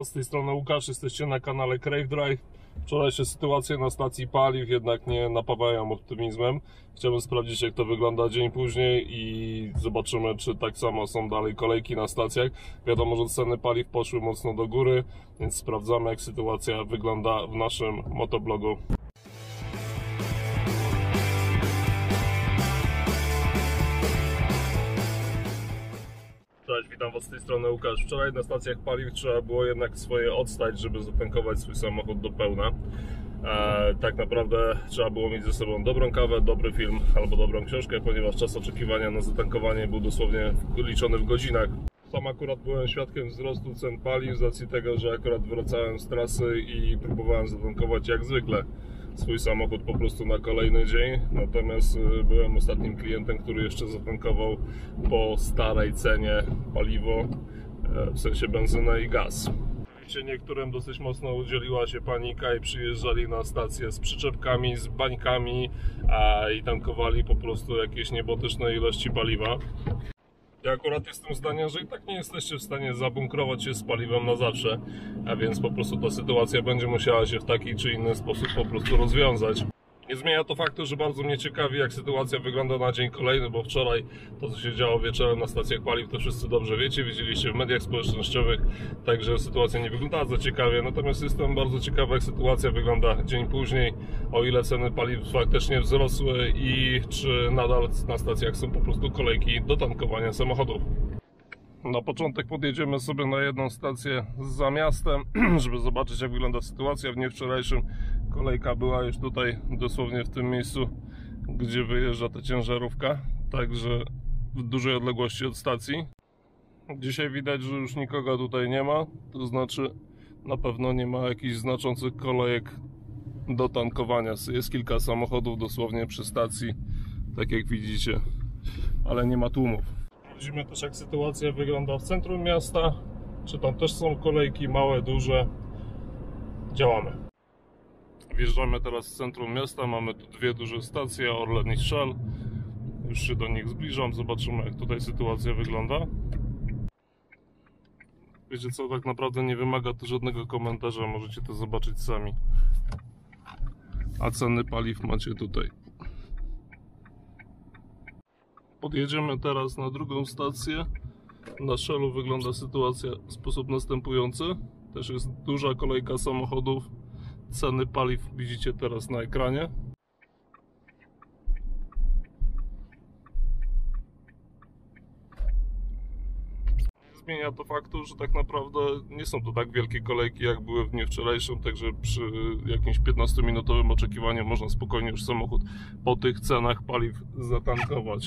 Z tej strony Łukasz, jesteście na kanale Crave Drive. Wczorajsze sytuacje na stacji paliw jednak nie napawają optymizmem. Chciałbym sprawdzić, jak to wygląda dzień później i zobaczymy, czy tak samo są dalej kolejki na stacjach. Wiadomo, że ceny paliw poszły mocno do góry, więc sprawdzamy, jak sytuacja wygląda w naszym motoblogu. Cześć, witam Was z tej strony Łukasz. Wczoraj na stacjach paliw trzeba było jednak swoje odstać, żeby zatankować swój samochód do pełna. Tak naprawdę trzeba było mieć ze sobą dobrą kawę, dobry film albo dobrą książkę, ponieważ czas oczekiwania na zatankowanie był dosłownie liczony w godzinach. Sam akurat byłem świadkiem wzrostu cen paliw z racji tego, że akurat wracałem z trasy i próbowałem zatankować jak zwykle swój samochód po prostu na kolejny dzień, natomiast byłem ostatnim klientem, który jeszcze zatankował po starej cenie paliwo, w sensie benzynę i gaz. Oczywiście niektórym dosyć mocno udzieliła się panika i przyjeżdżali na stację z przyczepkami, z bańkami i tankowali po prostu jakieś niebotyczne ilości paliwa. Ja akurat jestem zdania, że i tak nie jesteście w stanie zabunkrować się z paliwem na zawsze, a więc po prostu ta sytuacja będzie musiała się w taki czy inny sposób po prostu rozwiązać. Nie zmienia to faktu, że bardzo mnie ciekawi, jak sytuacja wygląda na dzień kolejny, bo wczoraj to, co się działo wieczorem na stacjach paliw, to wszyscy dobrze wiecie, widzieliście w mediach społecznościowych, także sytuacja nie wygląda za ciekawie, natomiast jestem bardzo ciekawy, jak sytuacja wygląda dzień później, o ile ceny paliw faktycznie wzrosły i czy nadal na stacjach są po prostu kolejki do tankowania samochodów. Na początek podjedziemy sobie na jedną stację za miastem, żeby zobaczyć, jak wygląda sytuacja. W dniu wczorajszym kolejka była już tutaj, dosłownie w tym miejscu, gdzie wyjeżdża ta ciężarówka, także w dużej odległości od stacji. Dzisiaj widać, że już nikogo tutaj nie ma, to znaczy na pewno nie ma jakichś znaczących kolejek do tankowania. Jest kilka samochodów dosłownie przy stacji, tak jak widzicie, ale nie ma tłumów. Widzimy też, jak sytuacja wygląda w centrum miasta, czy tam też są kolejki małe, duże. Działamy. Wjeżdżamy teraz w centrum miasta, mamy tu dwie duże stacje, Orlen i Shell. Już się do nich zbliżam, zobaczymy, jak tutaj sytuacja wygląda. Wiecie co, tak naprawdę nie wymaga to żadnego komentarza, możecie to zobaczyć sami. A ceny paliw macie tutaj. Podjedziemy teraz na drugą stację. Na Shellu wygląda sytuacja w sposób następujący. Też jest duża kolejka samochodów. Ceny paliw widzicie teraz na ekranie. Zmienia to faktu, że tak naprawdę nie są to tak wielkie kolejki, jak były w dniu wczorajszym, także przy jakimś 15-minutowym oczekiwaniu można spokojnie już samochód po tych cenach paliw zatankować.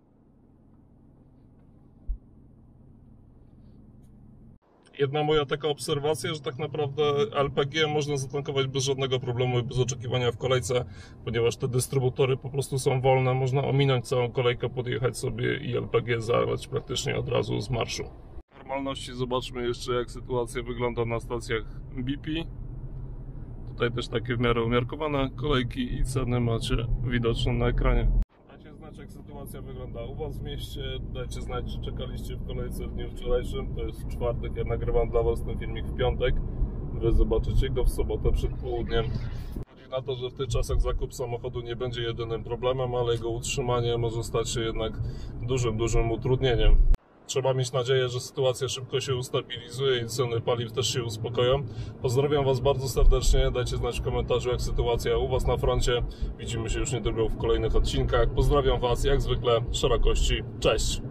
Jedna moja taka obserwacja, że tak naprawdę LPG można zatankować bez żadnego problemu i bez oczekiwania w kolejce, ponieważ te dystrybutory po prostu są wolne, można ominąć całą kolejkę, podjechać sobie i LPG zalać praktycznie od razu z marszu. W normalności zobaczmy jeszcze, jak sytuacja wygląda na stacjach BP. Tutaj też takie w miarę umiarkowane kolejki i ceny macie widoczne na ekranie. Dajcie znać, jak sytuacja wygląda u Was w mieście, dajcie znać, czy czekaliście w kolejce w dniu wczorajszym, to jest w czwartek, ja nagrywam dla Was ten filmik w piątek, Wy zobaczycie go w sobotę przed południem. Chodzi na to, że w tych czasach zakup samochodu nie będzie jedynym problemem, ale jego utrzymanie może stać się jednak dużym utrudnieniem. Trzeba mieć nadzieję, że sytuacja szybko się ustabilizuje i ceny paliw też się uspokoją. Pozdrawiam Was bardzo serdecznie, dajcie znać w komentarzu, jak sytuacja u Was na froncie. Widzimy się już niedługo w kolejnych odcinkach. Pozdrawiam Was jak zwykle, szerokości, cześć!